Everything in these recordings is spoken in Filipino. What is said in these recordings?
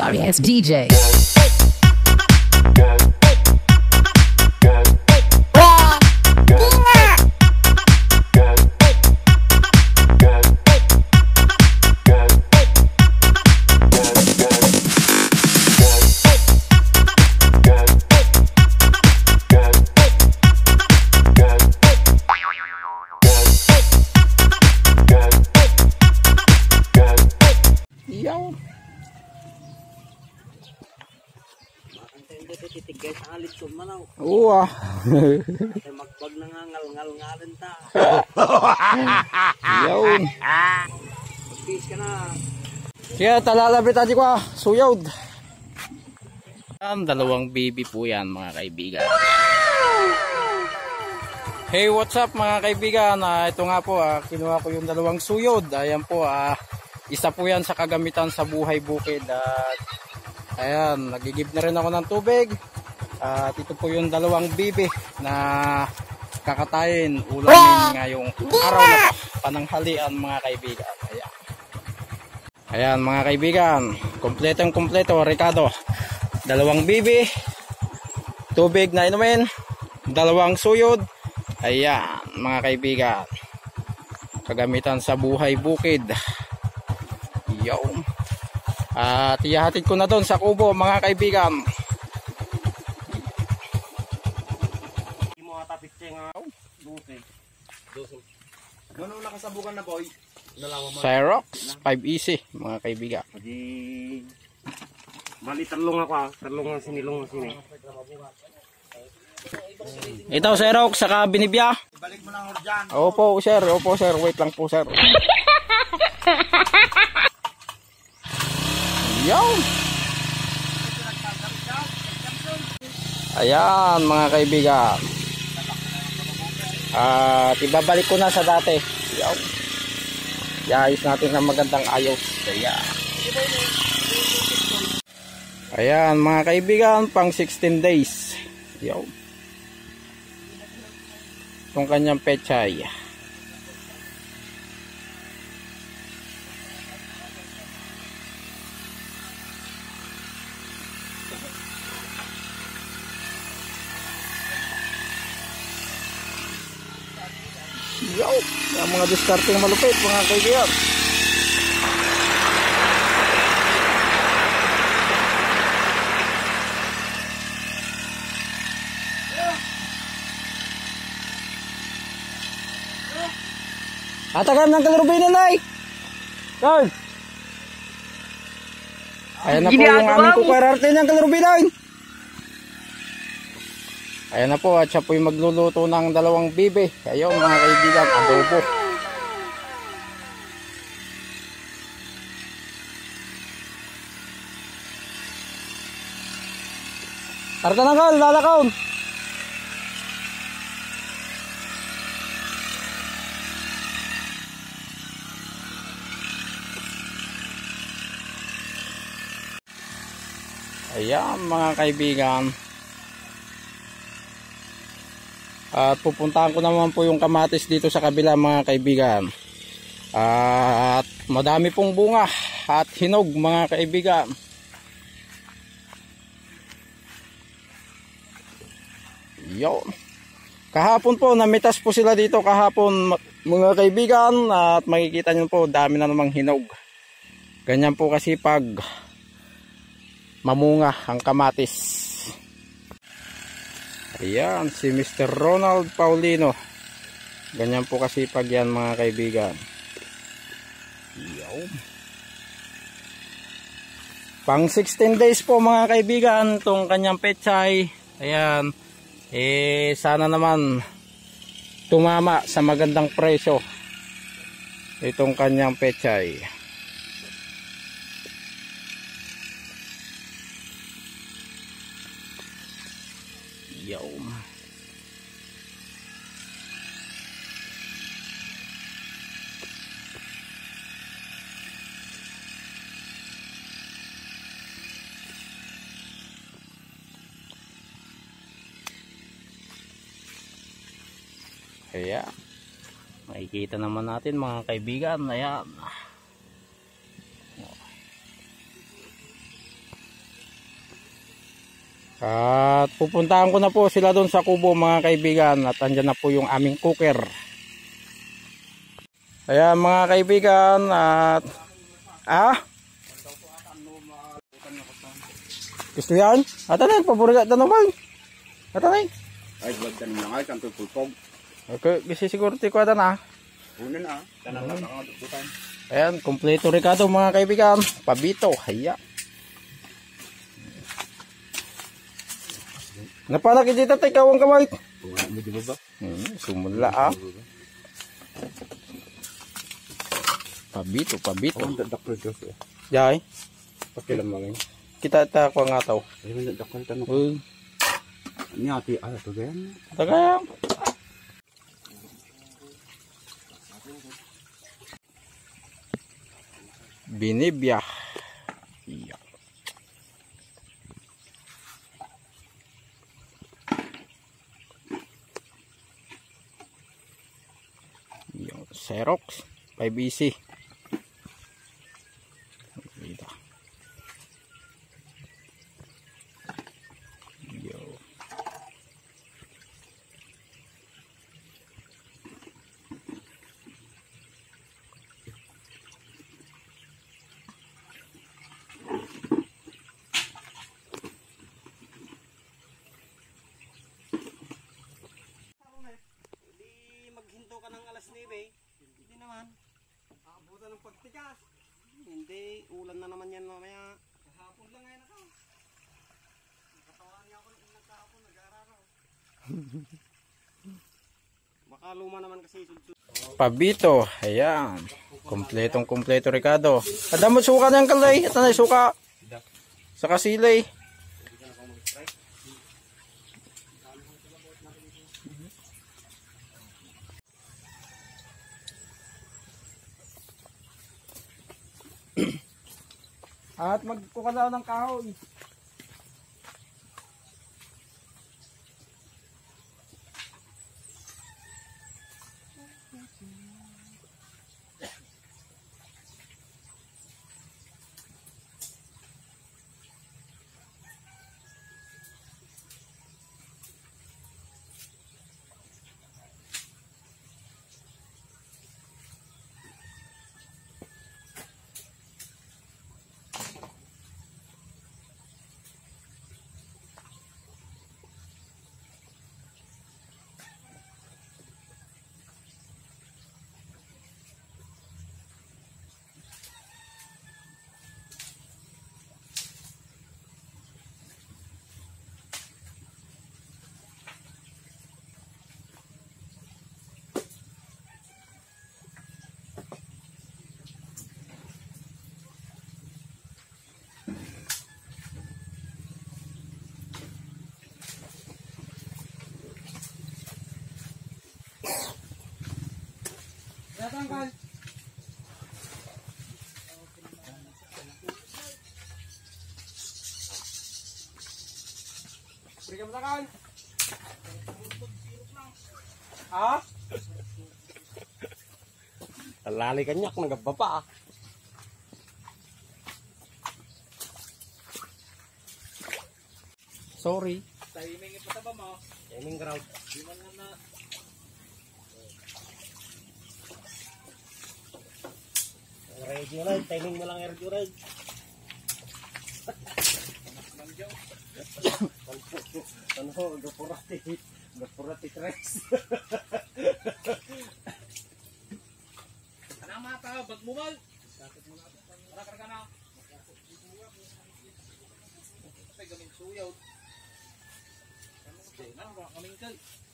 sorry ass DJ. Oo. Magbag na nga ngal-ngal-ngalan ta. Yun. Mag-kiss ka na. Kaya talalabit aja ko suyod. Dalawang baby po yan mga kaibigan. Hey, what's up mga kaibigan? Ito nga po, kinuha ko yung dalawang suyod. Ayan po, isa po yan sa kagamitan sa buhay bukid. At ayan, nagigib na rin ako ng tubig. At ito po yung dalawang bibi na kakatayin ulamin ngayong araw na pananghalian mga kaibigan. Ayan mga kaibigan, kompleto Ricardo. Dalawang bibi, tubig na inumin, dalawang suyod. Ayan mga kaibigan, kagamitan sa buhay bukid. Yaw. At ihahatid ko na doon sa kubo mga kaibigan. Ano nakasabukan na boy? Cyrox 5 easy mga kaibigan. Bali talong ako talong sinilong sini. Ito Cyrox saka binibya. Ibalik mo lang dyan. Opo sir, wait lang po sir. Yo. Ayan mga kaibigan. At ibabalik ko na sa dati. Iayos natin ng magandang ayos. Ayan mga kaibigan, pang 16 days. Itong kanyang pechay. Yung mga discarding malupit mga kaibigan. Atagan ng kalurubinin ay Carl. Ayan na po yung aming kukararte ng kalurubinin. Ayan na po at siya po yung magluluto ng dalawang bibe. Ayun mga kaibigan, adobo. Tarta na Carl, lalakaon. Ayan mga kaibigan. At pupuntahan ko naman po yung kamatis dito sa kabila mga kaibigan. At madami pong bunga at hinog mga kaibigan. Yo. Kahapon po namitas po sila dito kahapon mga kaibigan. At makikita nyo po dami na namang hinog. Ganyan po kasi pag mamunga ang kamatis. Ayan si Mr. Ronald Paulino. Ganyan po kasi pag yan mga kaibigan. Pang 16 days po mga kaibigan itong kanyang pechay. Ayan. Sana naman tumama sa magandang presyo itong kanyang pechay. Kaya makikita naman natin mga kaibigan. Ayan. At pupuntahan ko na po sila doon sa kubo mga kaibigan. At andyan na po yung aming cooker. Ayan mga kaibigan. At gusto yan? At ano yun? Paborito na naman. At ano yun? Ay, wag tanong lang ay, kanto pulpog. Okay, kasi siguro ko ata na. Una na, tanong lang ako dututan. Ayan, kompleto Ricardo mga kaibigan. Pabito, haya. Napanak dito tayo kawang kamay. Mo di ba? Sumula Pabito. Ang dakol ko. Jay, Pakilam lang. kita ko nga tao. Ay, man dakol tanong. Uy, Ni ati ala to gan. tagay. Binibya. Iya. Yung Xerox 5EC. Dito. Yo. Maghinto ka ng alas 9. Hindi naman. Aabutan ng pagtigas. Hindi, ulan na naman yan mamaya. Kahapon lang ngayon ako. Nakatawan niya ako nung nagkahapon, nag-aararaw. Baka luma naman kasi sudsud. Pabito, ayan. Kompleto Ricardo. Adamot suka ng kalay. Ito na suka. Sa kasilay. At magkukala ng kahoy. Datangkan. Berikan makan. Lali kanyak nagababa. Sorry. Timing pa ba mo? Timing ground. Di man na. Radio red, timing mo lang radio red. Ano, gapurati tres. Ano mata, bagmumal. Sakit mo natin. Para ka na. Ay, gamin suyaw. Ano ba kaming kal?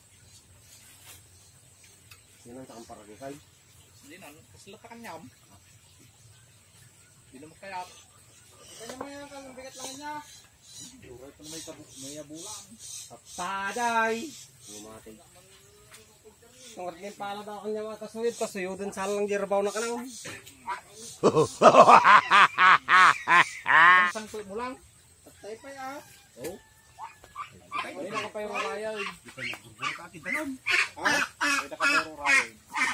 Yan ang takang paragikay. Hindi na, kasi lata kanyam. Hindi na magkayap. Kanya mo yan, ang bigat lang niya. Ito na may abulan. Taday! Lumatay. Ang argin pala daw kanya mga kasuyod. Kasuyodin sa lang jirabaw na ka na. Isang suit mo lang. Tatay pa ya. Oh. Ay, nakapayro rayal. Ha? Ay, nakapayro rayal.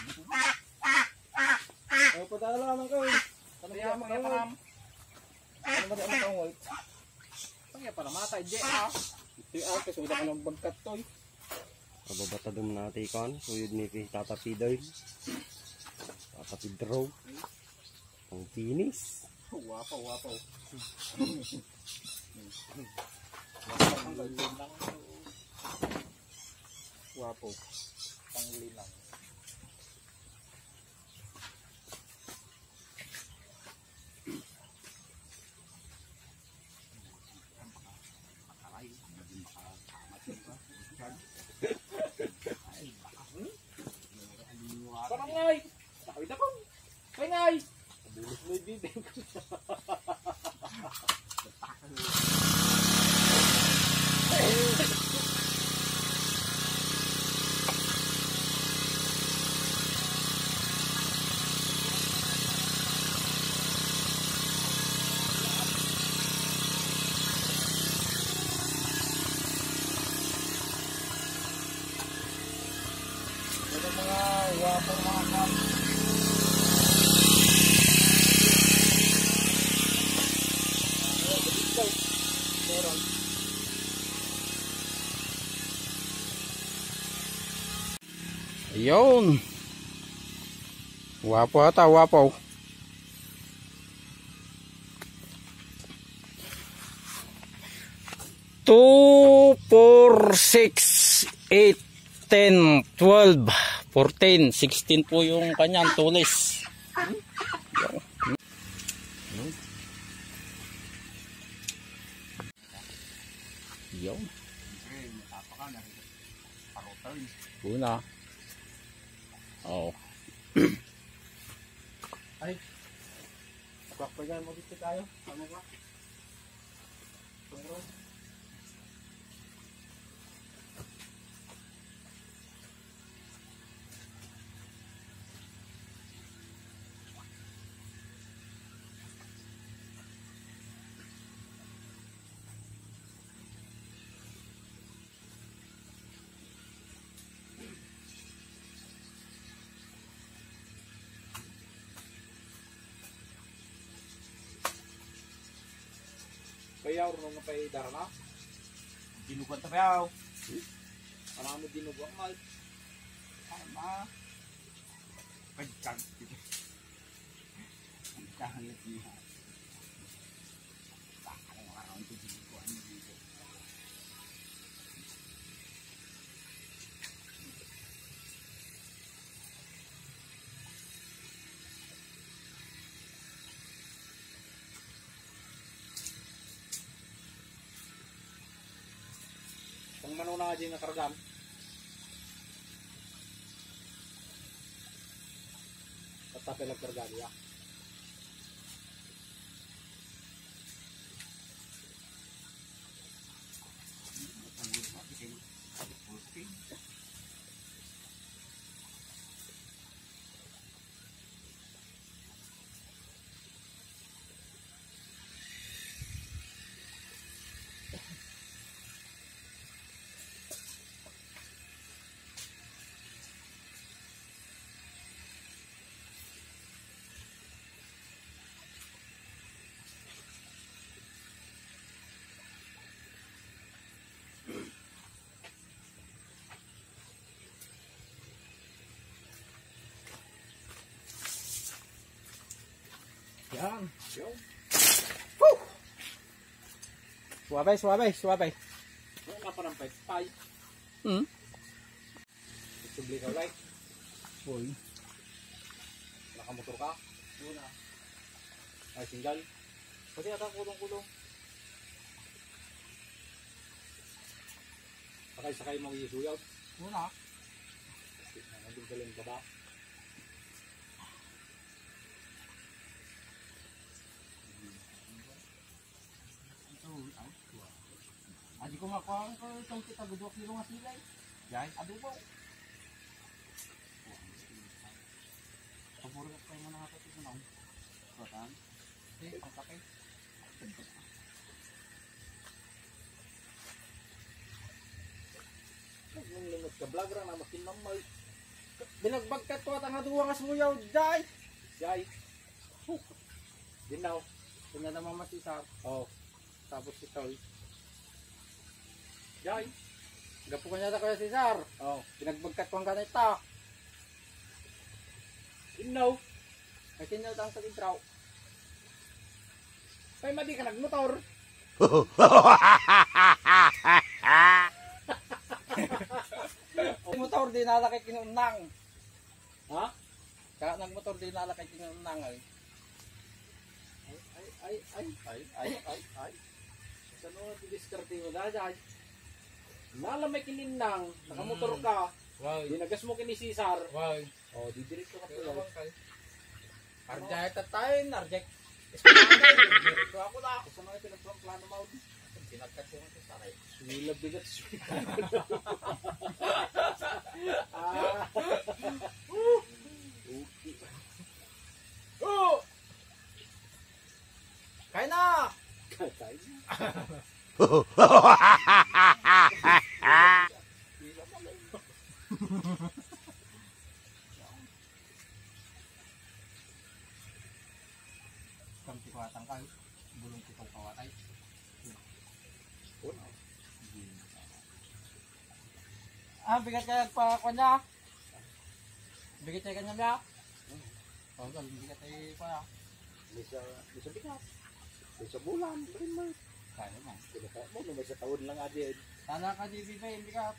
Ay, padala naman ko eh. Kaya mga param. Ano ba ang tawag? Pangya para matay, di ah. Ito yung kasuda ka ng bagkat to eh. Kababata dum natin kan. Suyod ni Tata Pidoy. Tata Pidro. Ang tinis. Wapaw. Wapaw panglinang. Barangay! Takawid ako! Barangay! Bulos mo yung bibig ko. Ito mga wapong mga kam. Ayun. Wapo ata, wapo. Two, 4, 6, 8, 10, 12, 14, 16 po yung kanyang tulis. Yun. Una. Oh. Ay. Pakpagan mo dito tayo. Ano ba? Pero bayaw ro nga pay darana. Dinugan ta bayaw. Ano mo dinugan mal? Ama. Pagkag. Ang kahit niya. Takang araw ito dinugan dito. Kung manuna nga dyan nga karagam. Tatapil ang karagam ya. Yan. Woo! Suwabay, suwabay, suwabay. Ano ka pa ng pay? Subli ka ulit. Uy. Nakamotor ka? Una. Ay, single. Kasi ata kulong-kulong. Sakay-sakay mo yung suyaw. Una. Nandun ka lang baba. Adi ko makuha ko itong kita gudok nilo nga silay. Yay, adobo. Paburo ko kayo mga kapatid mo nang. Sotan. Ang kape. Nung limot ka vlog ra na makinamay. Binagbag ka to at ang aduwa nga sumuyaw. Jay. Jay. Dinaw. Tingnan naman masisar. Oh. Tapos ito. Jay. Gapo ka niya sa Kuya Cesar. Oh. Pinagbagkat ko ang ganita. Inaw. Ay kinatang sa intraw. Kaya madi ka nagmotor. Motor di nalakay kinunang. Ha? Kaya nagmotor di nalakay kinunang ay. Ay. Sano didiskarte mo dahil? Nalamay kininang, nakamotor ka. Wow. Dinagas mo kini Cesar. Wow. Oh, didiretso ka tuloy. Arjay tatay, arjay. Ito ako na. Sa mga pinagplano mo. Sinagkat ko ng saray. Swila bigat. Oh! Kaya na! Kamti ko atang kayo. Bulong ko itong kawatay. Bigat kaya pa kanya. Bigat kaya kanya niya. Bigat kaya pa. Bisa bigat. Bisa bulan, rin mo. Kaya naman. Mo may sa taon lang adin. Sana ka di ba yung bigat.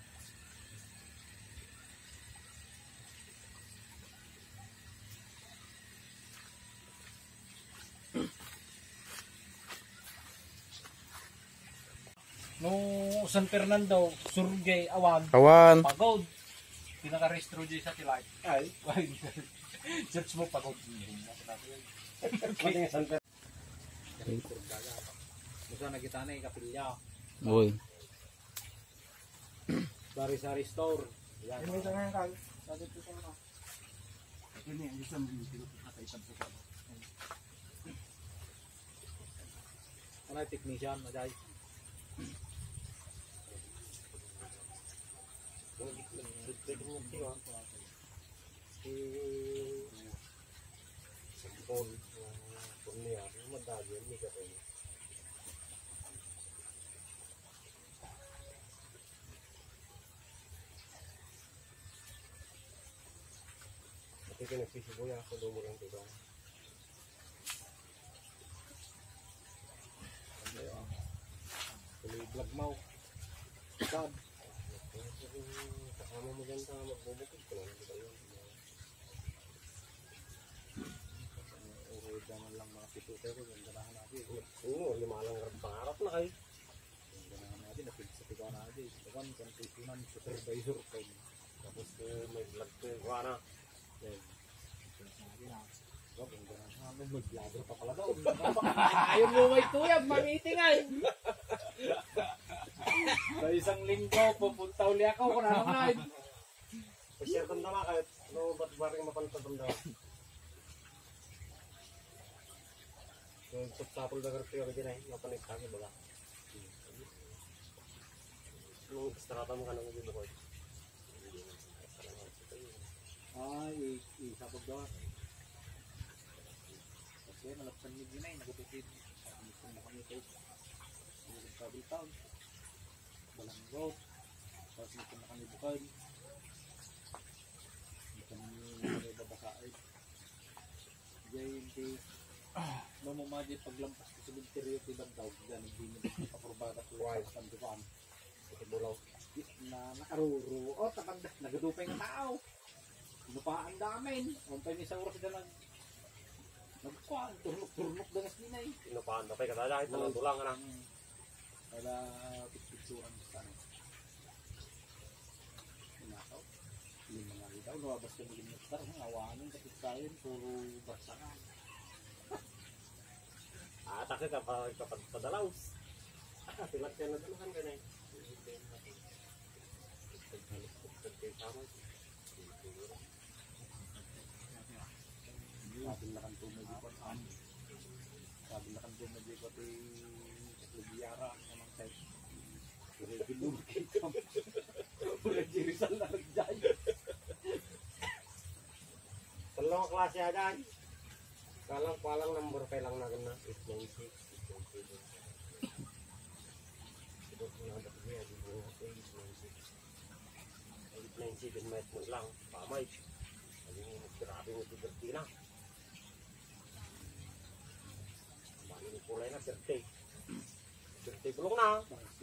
No San Fernando, Surgay, Awan, Kawan. Pagod. Pinaka-restro dyan sa Tilay. Ay. Search mo Pagod. Mati nga San Fernando. Musa na kita na kapilya. Uy. Sari-sari store. Yan. Ito nga kayo. Sabi ko sa mga. Ito niya, ang gusto mo yung nakaisang po ka. Ano yung technician, Maday? Kasi nagsisibuya ako doon mo lang diba? Tuloy vlog mo. Sad. Kasama mo dyan sa magbubukid ko lang. Dito yun. Urod naman lang mga pituter ko. Gandanahan natin. Oo, lima lang pangarap na kayo. Gandanahan natin. Napigsa-tigaw natin. Dagan, kantutunan, supervisor ko. Tapos may vlog ko yung kuha na. Yan. Mag-vlogger pa pala daw. Ayaw mo may tuyab, mamiting ay. Sa isang linggo, pupunta uli ako kung anong live. Share kong tama kahit no, ba't baring mapantad ang daw. Yung subtapol na garpiyo ka din ay, mapanig kami ba? Nung istrata mo ka nang hindi mo ko. Ay, isapag daw. Kasi nalapsan niyo din ay, nagututid. Nagututid na kami ito. Nagututid travel town. Balang road. Tapos nagututid na kami bukad. Hindi kami babasaid. Diyan hindi. Mamamadi paglampas ko sa binteryo tibag daw. Diyan hindi mo papurbada ko. Why? Sa kandukan. Sa bulaw. Na nakaruro. O, tapandas. Nagadupay ng tao. Lupaan damin. Umpay ni sa oras na lang. Nagkuhan, turnok-turnok danas ninay. Pinupaan na kayo katala, ito lang tulang na. Kaya picturean sa tanong. Pinakaw. Hindi mga itaw, lumabas ka maging nektar. Awanin, kapit tayo, puro barsa ka. Atake ka pa padalaw. Tilat ka na dalahan ka na eh. Sabi na kan tumagipot sabi na kan tumagipot Lugiara namang tayo pura ginumikit kam pura jirisan na nagjay talong klase adan palang number kailang na gana 896 met mo lang, pamay. Grabe mo ito na. Bali mo kulay na, serte. Serte bulong na.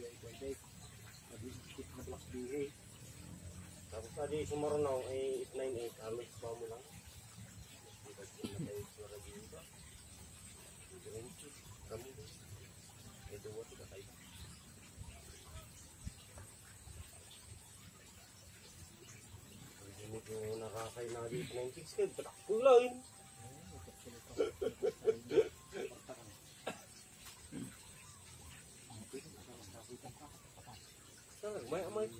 Tapos tadi sumaranaw ay 898, halos pa mo lang. Yung nakakay na dito 96 kayo, batak kulay. Saan, may amay.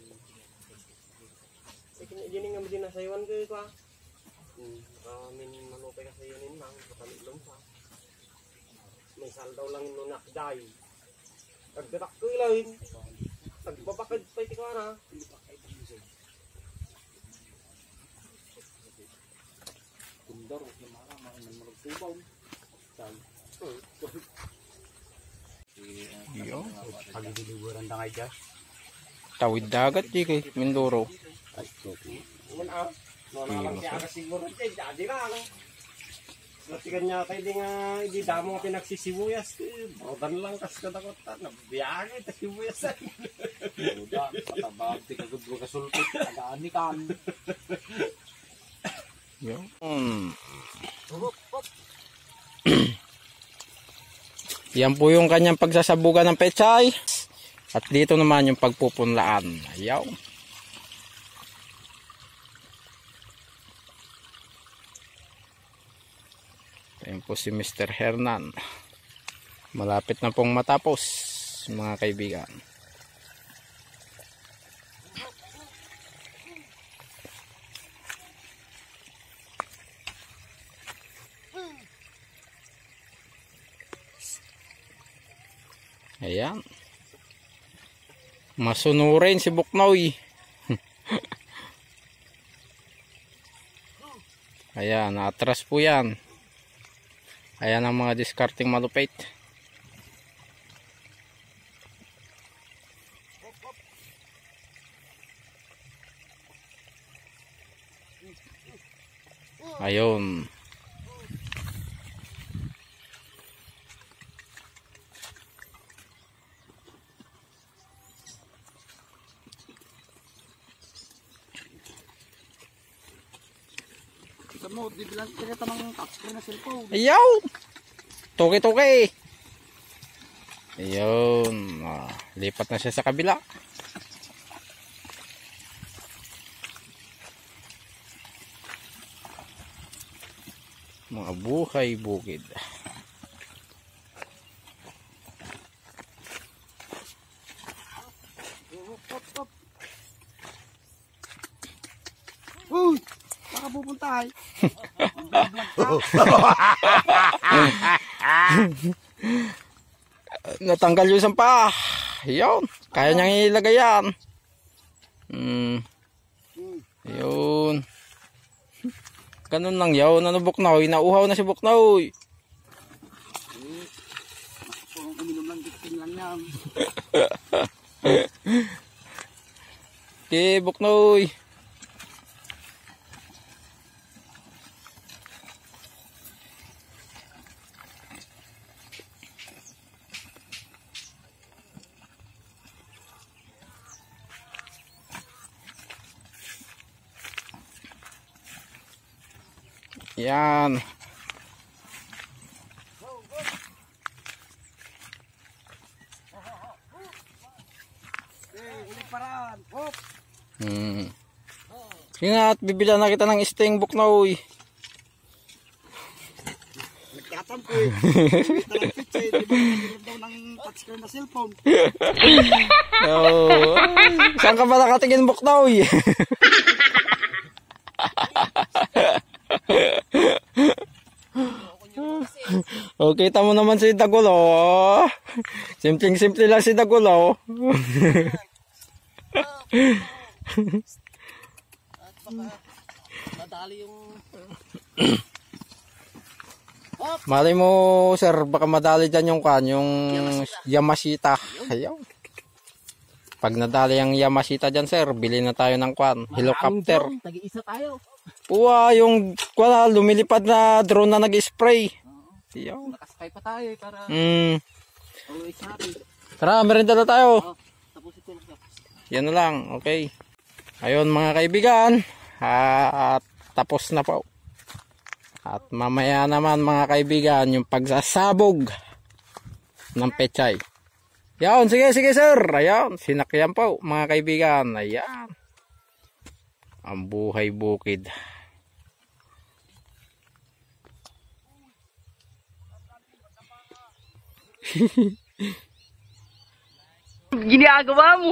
Diyan nga mo din nasaywan ko ito ah. Min manupay ka sayanin lang, katalilong sa. May saldaw lang yung nakday. Pagbatak kulay. Nagbabakad pa ito ka na. Tundor, kumara, magtubaw. Yo. Pagdiliburan na kayo dyan. Tawid dagat di kay Mindoro. Ay, okay. Muna, lang siya siguro dyan, jadi lang. Latikan niya kayo di nga, hindi damo nga pinagsisibuyas. Brodan lang kas katakotan, nabiyagi, sibuyas ay. Udah, patabag, tikagudlo ka sulpit, tagaani kan. Yo. Yan po yung kanyang pagsasabugan ng pechay. At dito naman yung pagpupunlaan. Ayaw. Ayan po si Mr. Hernan. Malapit na pong matapos, mga kaibigan. Ayan. Masunurin si Buknoy. Ayan, atras po yan. Ayan ang mga discarding malupit. Ayun. Mo, dibilang tinita ng touchscreen na cellphone. Ayaw! Tuki-tuki! Ayun. Lipat na siya sa kabila. Mga buhay bukid. Uy! Baka pupunta ay. Natanggal yung sampa. Ayun. Kaya niyang ilagay yan. Ayun. Ganun lang yaw. Ano Buknoy? Nauhaw na si Buknoy. Kung uminom lang, dikting lang yan. Okay, Buknoy. Yan. Ulit paraan. Hop! Ingat, bibila na kita ng sting Buknoy. Nagtatampo eh. Talang pitch eh. Di ba nagilap daw ng touchscreen na cellphone? Oh. Saan ka ba nakatingin Buknoy? Oh, kita mo naman si Dagulo. Simpleng-simple lang si Dagulo. At baka madali yung... Malay mo, sir, baka madali dyan yung kan, yung Yamashita. Ayaw. Pag nadali ang Yamashita dyan, sir, bili na tayo ng kwan. Helicopter. Tag-iisa tayo. Uwa, yung kwan, lumilipad na drone na nag-spray. Yo. Nakasakay pa tayo para always happy. Tara, merienda na tayo. Tapos ito lang. Yan na lang, okay. Ayun mga kaibigan, at tapos na po. At mamaya naman mga kaibigan, yung pagsasabog ng pechay. Yan, sige sir. Ayan, sinakyan po mga kaibigan. Ayan. Ang buhay bukid. Ginagawa mo.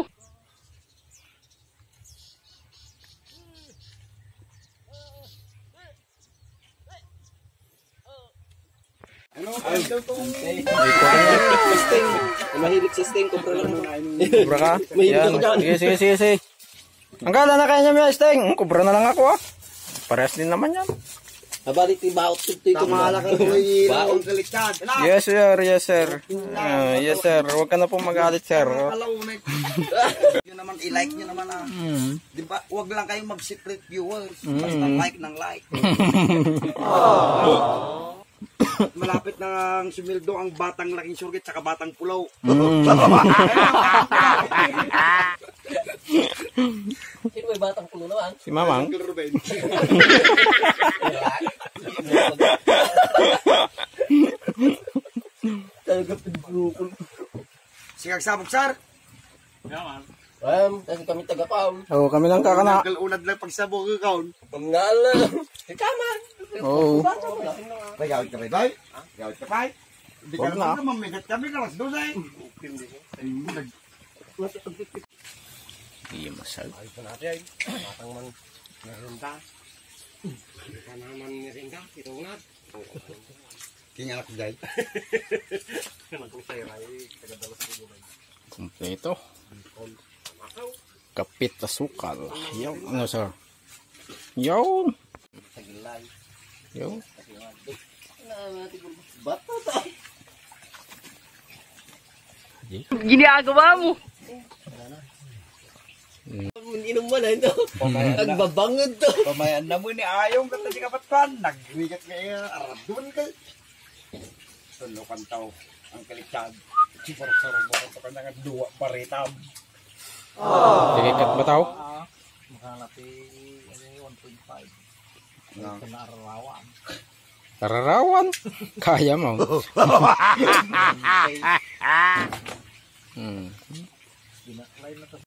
Sting. Mahilig sa sting. Kubra lang. Kubra ka? Yan. Sige. Ang gala na kaya niya may sting. Kubra na lang ako ah. Parehas din naman yan. Nabalik ni Baot. Tama lang ang may ang kalikad. Yes sir. Yes sir. Huwag ka na po magalit sir. Alawnek. Yun naman, i-like nyo naman ah. Di ba? Huwag lang kayong mag-secret viewers. Basta like ng like. Malapit nang sumildo ang batang laking surgit saka batang pulaw. Sino may batang pulo naman? Si Mamang. Talaga pinagulukol. Sigag sabog sar. Kasi kami taga-pam. Oo, kami lang kakana. Unad lang pagsabog ikaw. Pangala. Ikaman. Oo. May gawit ka ba? Gawit ka ba? Hindi ka Huwag na. naman mamigat kami kalas doon eh. Iya masal. Ito natin. Batang man. Merinda. Kanaman merinda. Itong nat. King anak jay. Kompleto. Kapit asukal. Yung ano sir? Yun. Yun. Bato to. Ginagawa mo. Inom mo na ito. Nagbabangod to. Pamayan na mo ni Ayong kata si kapatpan. Nagwigat ngayon. Aradun ka. Tulukan tao. Ang kalikad. Siparok-sarok mo ka pa nga duwa paritam. Dikikat ba tao? Makalapi 1.5. Nararawan. Tararawan. Kaya mo.